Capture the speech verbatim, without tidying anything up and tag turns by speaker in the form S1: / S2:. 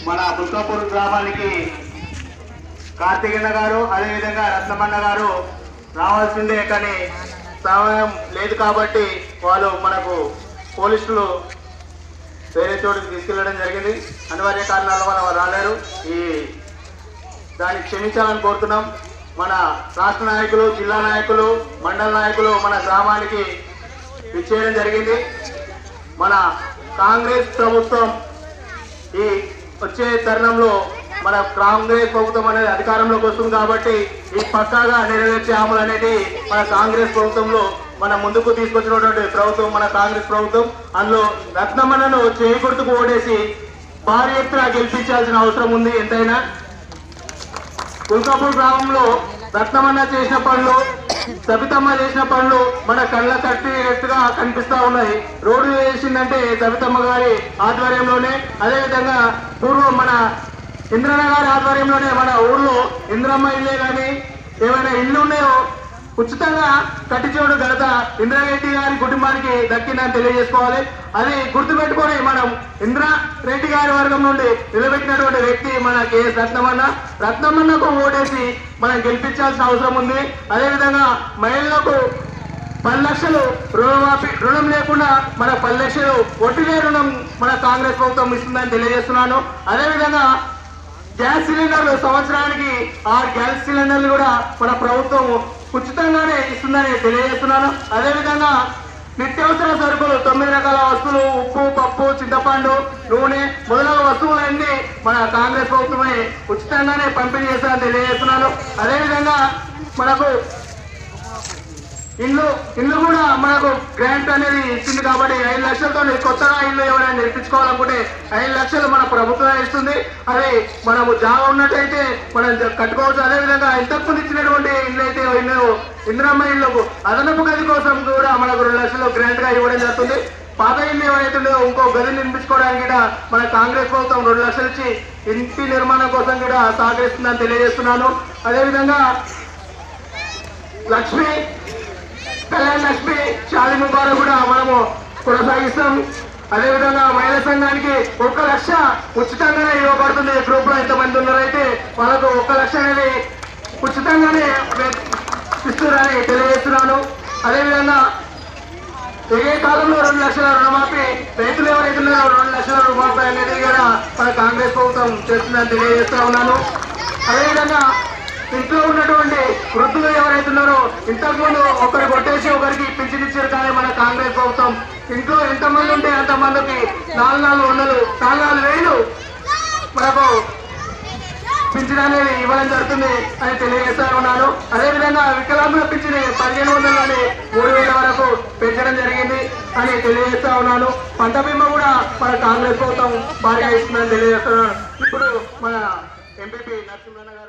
S1: మన బుల్కాపూర్ గ్రామానికి కార్తికేయ గారు అదేవిధంగా రత్నమన్న గారు రావాల్సిందే, కానీ సమయం లేదు కాబట్టి వాళ్ళు మనకు పోలీసులు వేరే చోటుకి తీసుకెళ్లడం జరిగింది. అనివార్య కారణాల వల్ల వాళ్ళు రాలేరు. ఈ దాన్ని క్షమించాలని కోరుతున్నాం. మన రాష్ట్ర నాయకులు, జిల్లా నాయకులు, మండల నాయకులు మన గ్రామానికి విచ్చేయడం జరిగింది. మన కాంగ్రెస్ ప్రభుత్వం ఈ వచ్చే తరుణంలో మన కాంగ్రెస్ ప్రభుత్వం అనేది అధికారంలోకి వస్తుంది కాబట్టి ఈ పక్కాగా నెరవేర్చే హామీలు అనేది మన కాంగ్రెస్ ప్రభుత్వంలో మన ముందుకు తీసుకొచ్చినటువంటి ప్రభుత్వం మన కాంగ్రెస్ ప్రభుత్వం. అందులో రత్నమన్నను చేయి గుర్తుకు ఓడేసి భారీ ఎత్తున గెలిపించాల్సిన అవసరం ఉంది. ఎంతైనా బుల్కాపూర్ గ్రామంలో రత్నమన్న చేసిన పనులు, సబితమ్మ చేసిన పనులు మన కళ్ళ కట్టినట్టుగా కనిపిస్తా ఉన్నాయి. రోడ్డు వేసిందంటే సబితమ్మ గారి ఆధ్వర్యంలోనే, అదేవిధంగా పూర్వం మన ఇంద్రన్న గారి ఆధ్వర్యంలోనే మన ఊర్లో ఇంద్రమ్మ ఇల్లే కానీ ఏమైనా ఇల్లు ఉన్నాయో ఉచితంగా కట్టించడం ఘనత ఇంద్రారెడ్డి గారి కుటుంబానికి దక్కిందని తెలియజేసుకోవాలి. అది గుర్తుపెట్టుకొని మనం ఇంద్రారెడ్డి గారి వర్గం నుండి నిలబెట్టినటువంటి వ్యక్తి మన కేఎస్ రత్నమన్న. రత్నమన్నకు ఓటేసి మనం గెలిపించాల్సిన అవసరం ఉంది. అదేవిధంగా మహిళలకు పది లక్షలు రుణమాఫీ, రుణం లేకుండా మన పది లక్షలు వడ్డీలే రుణం మన కాంగ్రెస్ ప్రభుత్వం ఇస్తుందని తెలియజేస్తున్నాను. అదేవిధంగా గ్యాస్ సిలిండర్లు సంవత్సరానికి ఆరు గ్యాస్ సిలిండర్లు కూడా మన ప్రభుత్వం ఉచితంగానే ఇస్తుందని తెలియజేస్తున్నాను. అదేవిధంగా నిత్యావసర సరుకులు తొమ్మిది రకాల వస్తువులు, ఉప్పు, పప్పు, చింతపండు, నూనె మొదలగు వస్తువులన్నీ మన కాంగ్రెస్ ప్రభుత్వమే ఉచితంగానే పంపిణీ చేస్తారని తెలియజేస్తున్నాను. అదేవిధంగా మనకు ఇల్లు ఇల్లు కూడా మనకు గ్రాంట్ అనేది ఇస్తుంది కాబట్టి ఐదు లక్షలతో కొత్తగా ఇల్లు ఎవరైనా నిర్మించుకోవాలనుకుంటే ఐదు లక్షలు మన ప్రభుత్వమే ఇస్తుంది. అది మనము జాగా ఉన్నట్టయితే మనం కట్టుకోవచ్చు. అదేవిధంగా ఇంతకుముందు ఇచ్చినటువంటి ఇల్లు అయితే ఇల్లు ఇందిరమ్మ ఇళ్లకు అదనపు గది కోసం కూడా మనకు రెండు లక్షలు గ్రాంట్ గా ఇవ్వడం జరుగుతుంది. పాత ఇల్లు ఏవైతే ఇంకో గది నిర్మించుకోవడానికి కూడా మన కాంగ్రెస్ ప్రభుత్వం రెండు లక్షలు ఇచ్చి ఇంటి నిర్మాణం కోసం కూడా సహకరిస్తుందని తెలియజేస్తున్నాను. అదేవిధంగా లక్ష్మి కళ్యాణ లక్ష్మి షాదీ ముబారక్ కూడా మనము కొనసాగిస్తాం. అదేవిధంగా మహిళా సంఘానికి ఒక్క లక్ష ఉచితంగానే ఇవ్వబడుతుంది. గ్రూప్ లో ఎంతమంది ఉన్నారైతే వాళ్ళకు ఒక్క లక్ష అనేది ఉచితంగానే ఇస్తున్నారని తెలియజేస్తున్నాను. అదేవిధంగా ఏ కాలంలో రెండు లక్షల రుణమాఫీ, రైతులు ఎవరైతే ఉన్నారో రెండు లక్షల రుణమాఫీ అనేది కూడా మన కాంగ్రెస్ ప్రభుత్వం చేస్తుందని తెలియజేస్తా ఉన్నాను. అదేవిధంగా ఇంట్లో ఉన్నటువంటి వృద్ధులు ఎవరైతే ఉన్నారో ఇంతకుముందు ఒకరు కొట్టేసి ఒకరికి పింఛన్ ఇచ్చారు, కానీ మన కాంగ్రెస్ ప్రభుత్వం ఇంట్లో ఎంతమంది ఉంటే అంతమందికి నాలుగు నాలుగు వందలు నాలుగు నాలుగు వేలు మనకు పింఛన్ అనేది ఇవ్వడం జరుగుతుంది అని తెలియజేస్తా ఉన్నాను. అదేవిధంగా వికలాంగుల పింఛన్ పదిహేను వందల నుండి మూడు వేల వరకు పెంచడం జరిగింది అని తెలియజేస్తా ఉన్నాను. పంట బీమా కూడా మన కాంగ్రెస్ ప్రభుత్వం భారీగా ఇస్తుందని తెలియజేస్తున్నాను. ఇప్పుడు మన ఎంపీపీ నరసింహన్న